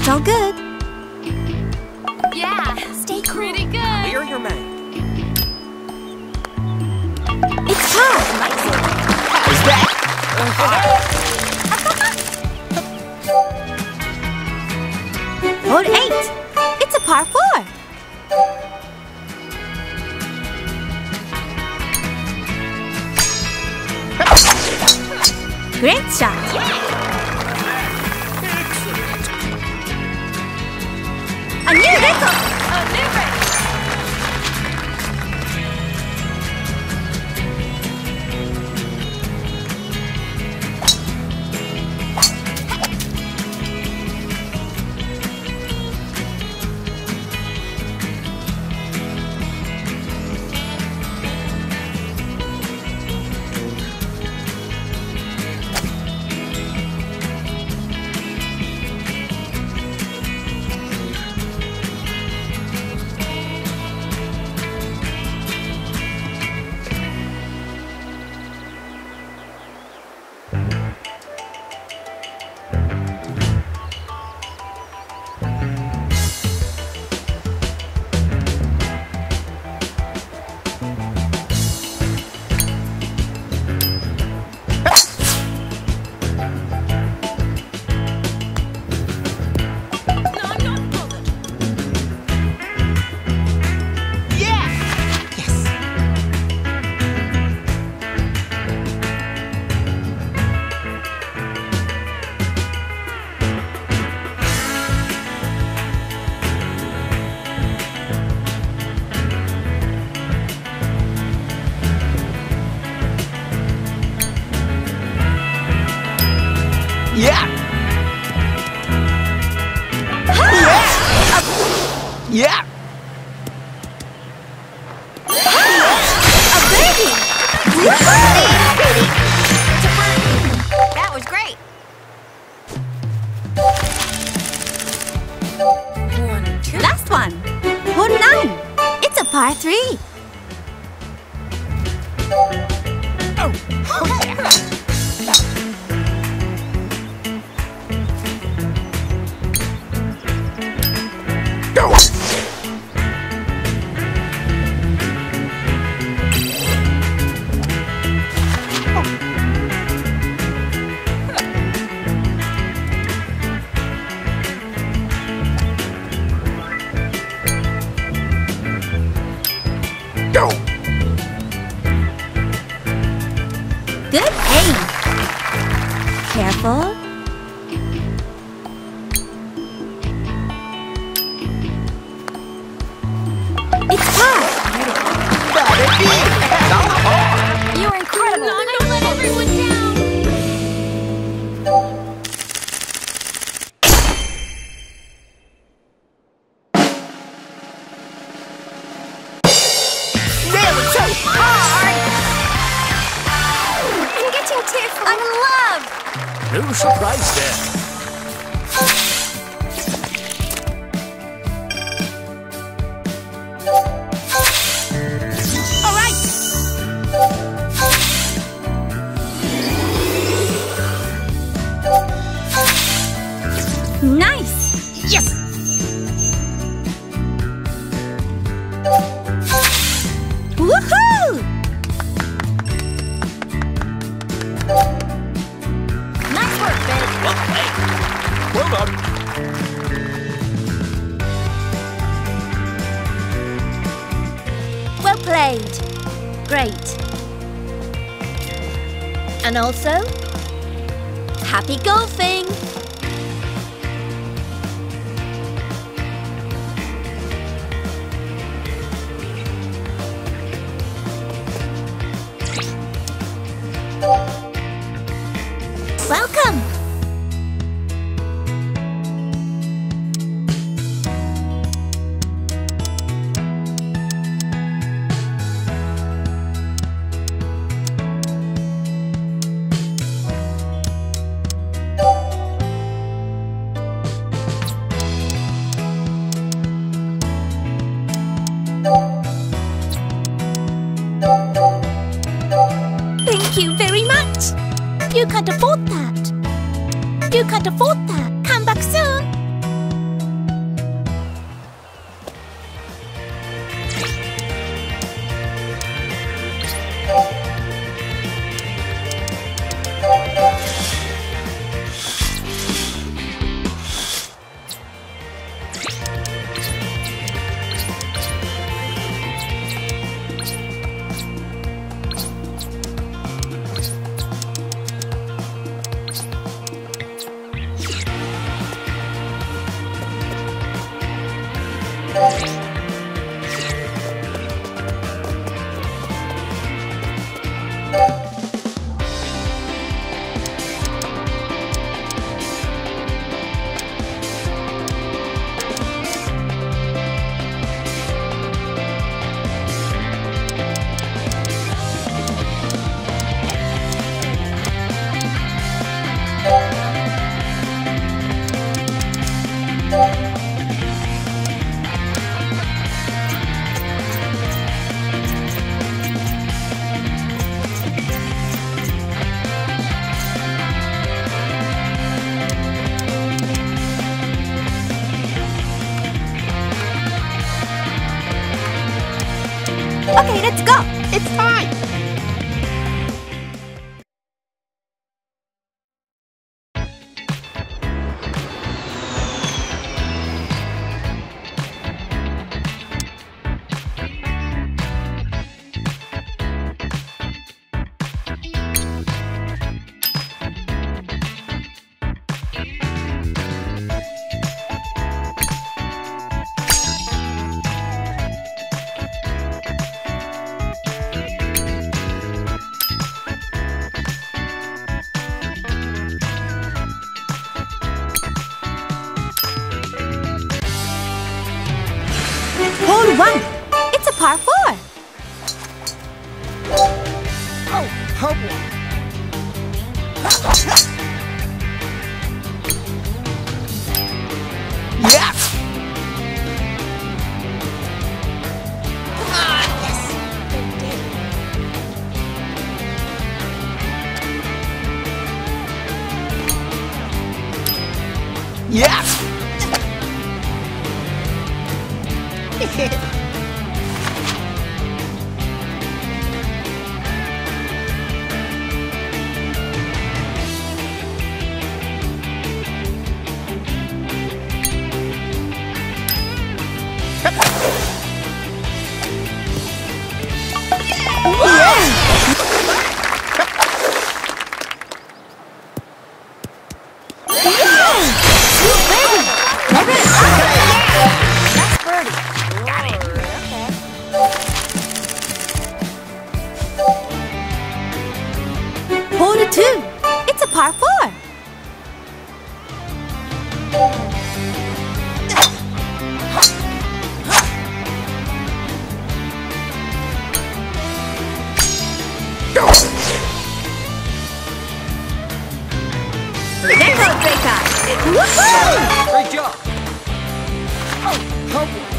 It's all good. Yeah, Stay cool. pretty good. Clear your mind. It's time. Is that? Hole 8. It's a par 4. Great shot. A new record. A new record. Yeah! Yeah! A birdie. That was great. 1, 2. Last one. Hole 9. It's a par 3. Oh yeah! Go! Go! Good aim. Careful. It's par. You were incredible. Don't let everyone down. They were so hard! I'm getting tearful. I'm in love. No surprise there. All right. Nice. Yes! Woohoo! Nice work, babe. Well done. Well played. Great. And also, happy golfing. Welcome. Thank you very much. You can't afford that. You can't afford that. Come back soon. Okay, let's go. It's fine. Hole 1. It's a par 4. Oh boy. Yes. Yes. Hole 2. It's a par 4. Record breaker. Woohoo! Great job. Oh boy.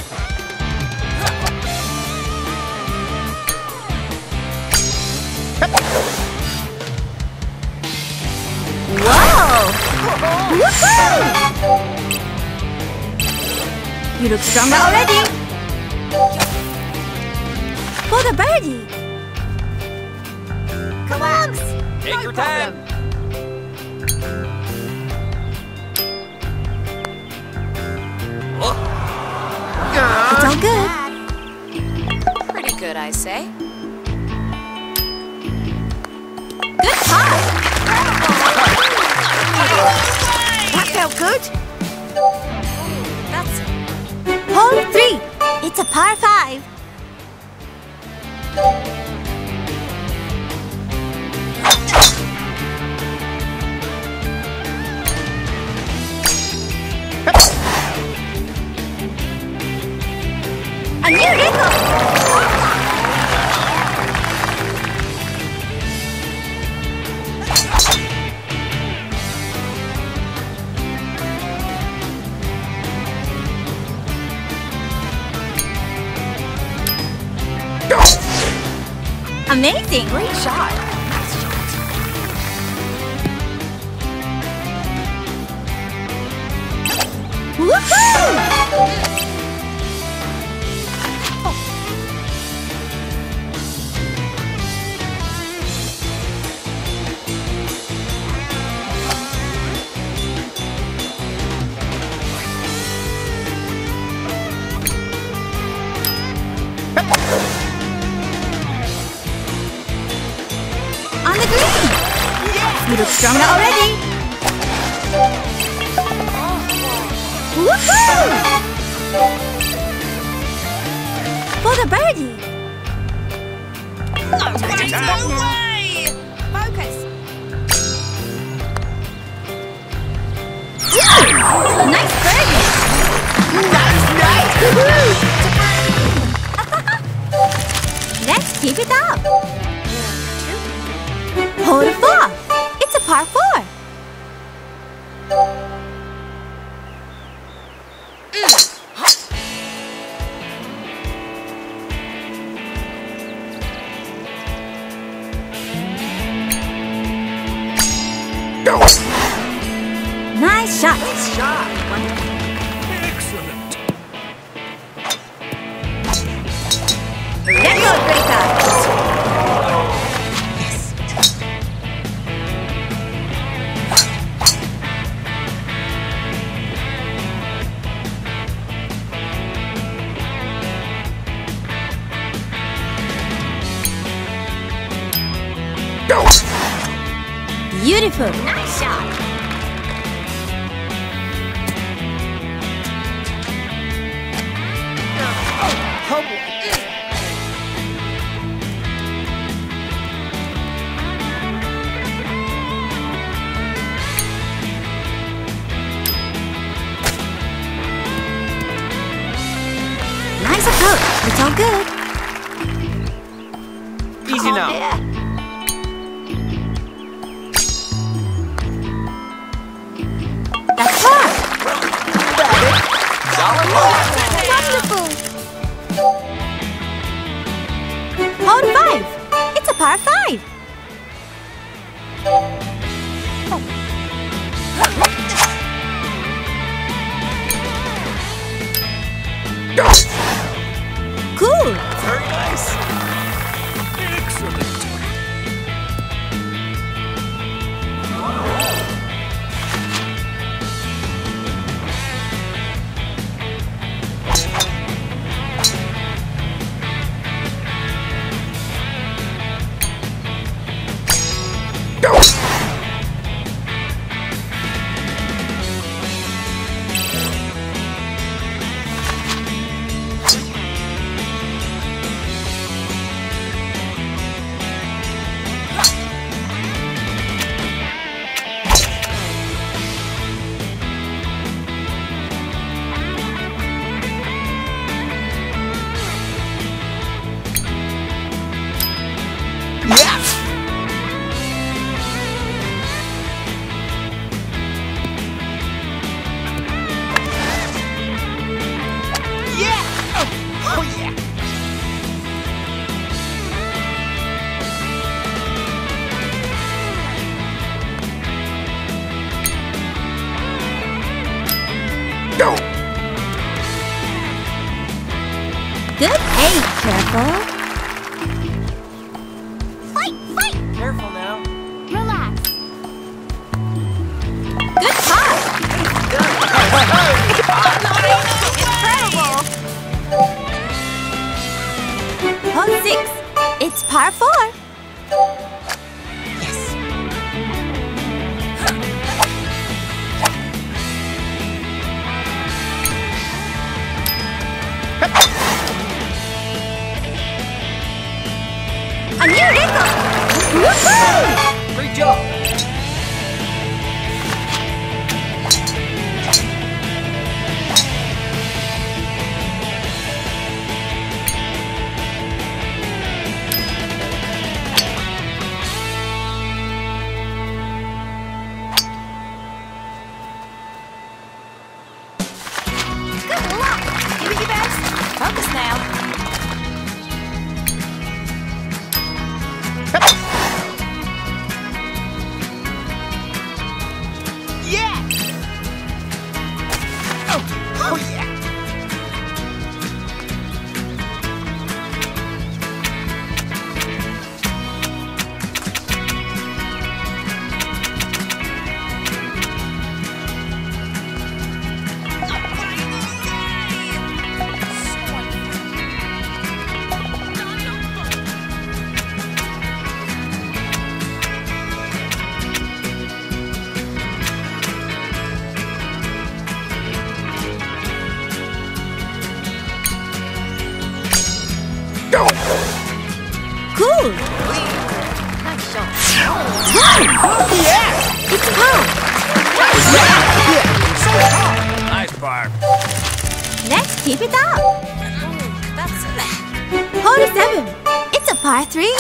Whoa! Woohoo! You look stronger already. For the birdie. Come on. Take your time. It's all good. Pretty good, I say. Good par. That felt good. That's Hole 3. It's a par 5. A new record. Amazing! great shot. Woohoo! On the green! You look stronger already! Woohoo! For the birdie! No way! Focus. Nice birdie! Let's keep it up! Hole 4! It's a par 4! Nice shot! Excellent. Record go, Kratos! Beautiful! Nice shot. Oh boy. Nice approach. It's all good. Easy now. Yeah. That's far. Wonderful. Hold 5. It's a par 5. Cool. Very nice. Excellent. Yes! Yeah! Oh yeah! Go! Good aim. Careful. Careful now. Relax. Good par. Incredible. Hold 6. It's par 4. Yes! A new record. Woohoo! Great job! Good luck. Give it your best. Focus now. Yeah! Oh yeah! Go! Cool. Nice shot. Yeah! It's par. Yeah! So hard! Nice bar. Let's keep it up. That's it. Hold 7. It's a par 3.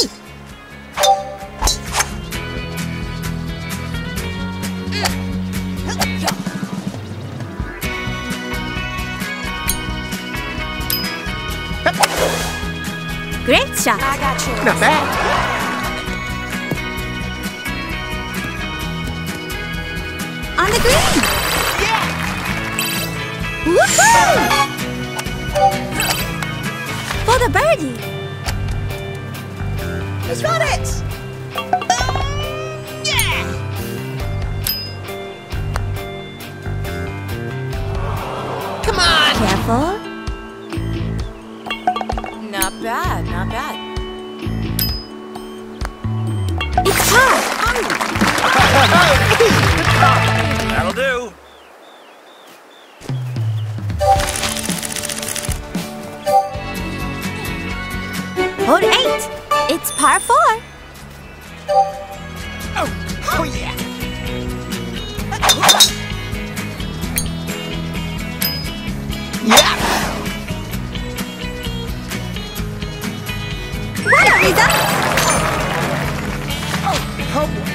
Great shot. I got you. Not bad. On the green. Yeah! Woohoo! For the birdie. He's got it! Yeah! Come on! Careful. Not bad, not bad. It's hard. That'll do. Hole 8. It's par 4. Oh yeah! Yeah! What a result! Oh boy!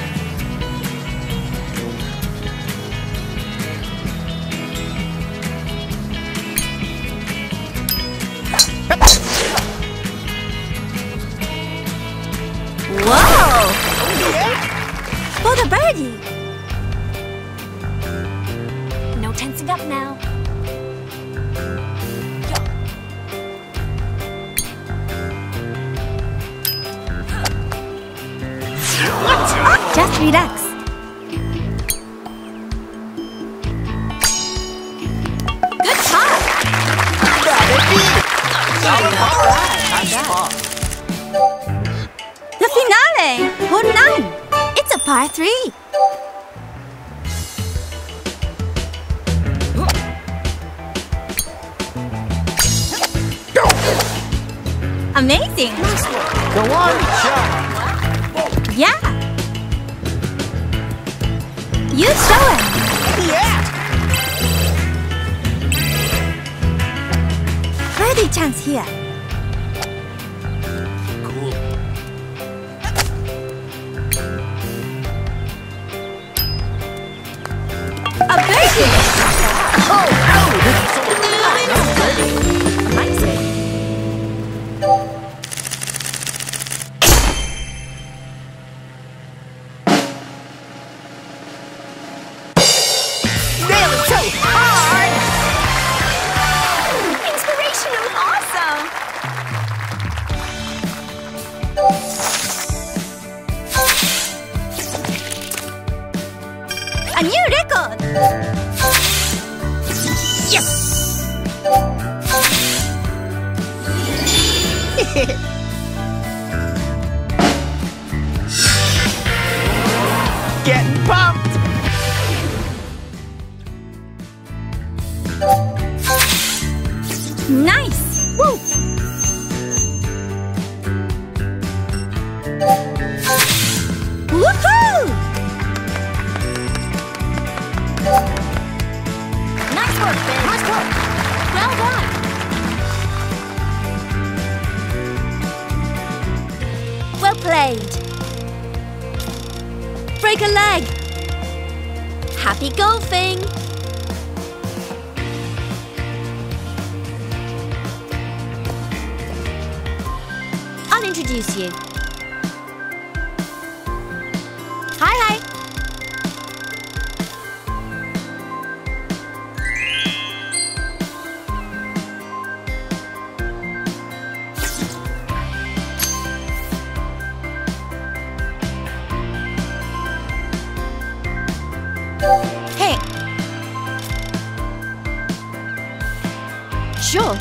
Whoa! Yeah! For the birdie. No tensing up now. Just relax. Good shot. The finale. Hole 9. It's a par 3. Amazing. Go on, shot! Yeah. You show him. Yeah! Birdie chance here. Cool. A birdie. Amazing. Nail it so hard! Inspirational, awesome. A new record. Getting pumped! Nice. Woo. Woohoo! Nice work, Ben. Nice work. Well done. Well played. Break a leg. Happy golfing. I'll introduce you. Hi, hi. Hey. Sure.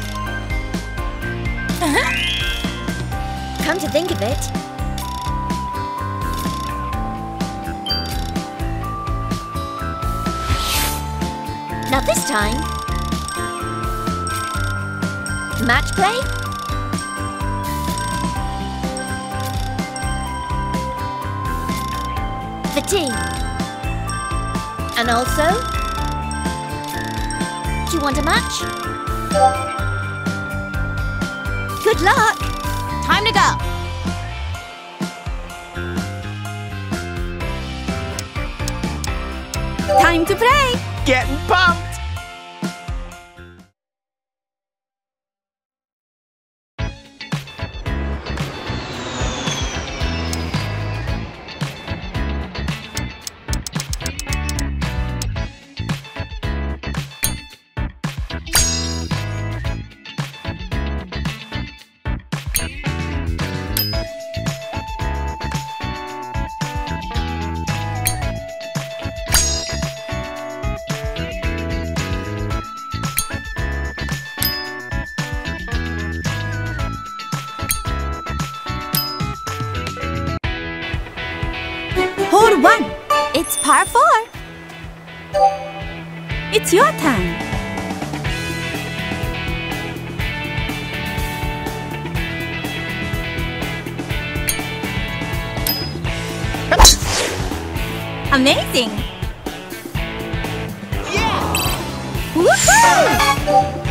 Come to think of it. Now this time, match play? The team. And also, do you want a match? Good luck! Time to go! Time to play! Getting pumped! For 1. It's par 4. It's your turn. Amazing! Yeah! Woohoo!